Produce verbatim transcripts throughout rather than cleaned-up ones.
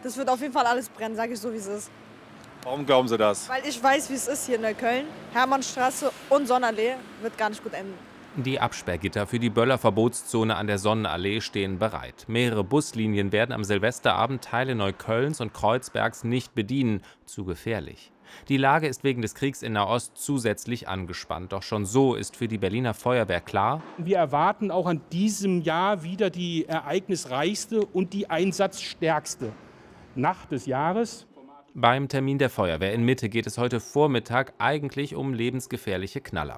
Das wird auf jeden Fall alles brennen, sage ich so, wie es ist. Warum glauben Sie das? Weil ich weiß, wie es ist hier in Neukölln. Hermannstraße und Sonnenallee wird gar nicht gut enden. Die Absperrgitter für die Böller-Verbotszone an der Sonnenallee stehen bereit. Mehrere Buslinien werden am Silvesterabend Teile Neuköllns und Kreuzbergs nicht bedienen. Zu gefährlich. Die Lage ist wegen des Kriegs in Nahost zusätzlich angespannt. Doch schon so ist für die Berliner Feuerwehr klar: Wir erwarten auch an diesem Jahr wieder die ereignisreichste und die einsatzstärkste Nacht des Jahres. Beim Termin der Feuerwehr in Mitte geht es heute Vormittag eigentlich um lebensgefährliche Knaller.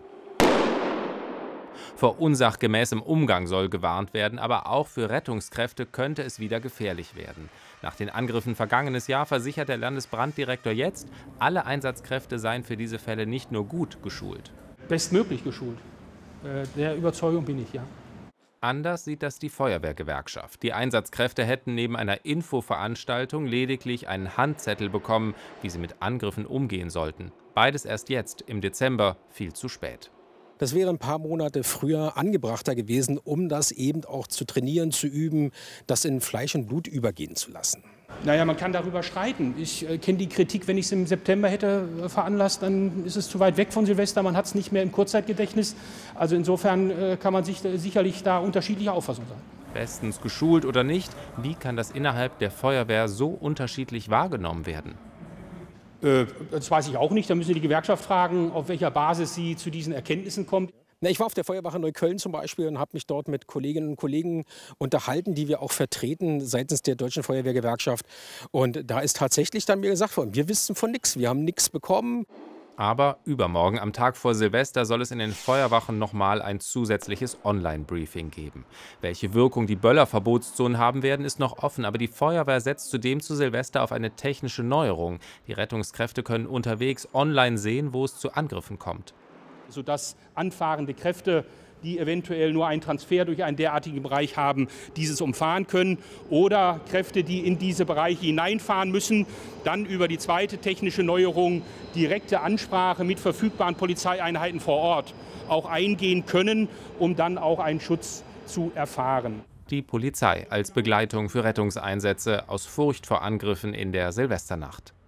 Vor unsachgemäßem Umgang soll gewarnt werden, aber auch für Rettungskräfte könnte es wieder gefährlich werden. Nach den Angriffen vergangenes Jahr versichert der Landesbranddirektor jetzt, alle Einsatzkräfte seien für diese Fälle nicht nur gut geschult. Bestmöglich geschult. Der Überzeugung bin ich, ja. Anders sieht das die Feuerwehrgewerkschaft. Die Einsatzkräfte hätten neben einer Infoveranstaltung lediglich einen Handzettel bekommen, wie sie mit Angriffen umgehen sollten. Beides erst jetzt, im Dezember, viel zu spät. Das wäre ein paar Monate früher angebrachter gewesen, um das eben auch zu trainieren, zu üben, das in Fleisch und Blut übergehen zu lassen. Naja, man kann darüber streiten. Ich äh, kenne die Kritik, wenn ich es im September hätte äh, veranlasst, dann ist es zu weit weg von Silvester, man hat es nicht mehr im Kurzzeitgedächtnis. Also insofern äh, kann man sich äh, sicherlich da unterschiedlicher Auffassung sein. Bestens geschult oder nicht, wie kann das innerhalb der Feuerwehr so unterschiedlich wahrgenommen werden? Äh, das weiß ich auch nicht. Da müssen Sie die Gewerkschaft fragen, auf welcher Basis sie zu diesen Erkenntnissen kommt. Ich war auf der Feuerwache Neukölln zum Beispiel und habe mich dort mit Kolleginnen und Kollegen unterhalten, die wir auch vertreten seitens der Deutschen Feuerwehrgewerkschaft. Und da ist tatsächlich dann mir gesagt worden, wir wissen von nichts, wir haben nichts bekommen. Aber übermorgen, am Tag vor Silvester, soll es in den Feuerwachen nochmal ein zusätzliches Online-Briefing geben. Welche Wirkung die Böller-Verbotszonen haben werden, ist noch offen. Aber die Feuerwehr setzt zudem zu Silvester auf eine technische Neuerung. Die Rettungskräfte können unterwegs online sehen, wo es zu Angriffen kommt. Sodass anfahrende Kräfte, die eventuell nur einen Transfer durch einen derartigen Bereich haben, dieses umfahren können. Oder Kräfte, die in diese Bereiche hineinfahren müssen, dann über die zweite technische Neuerung direkte Ansprache mit verfügbaren Polizeieinheiten vor Ort auch eingehen können, um dann auch einen Schutz zu erfahren. Die Polizei als Begleitung für Rettungseinsätze aus Furcht vor Angriffen in der Silvesternacht.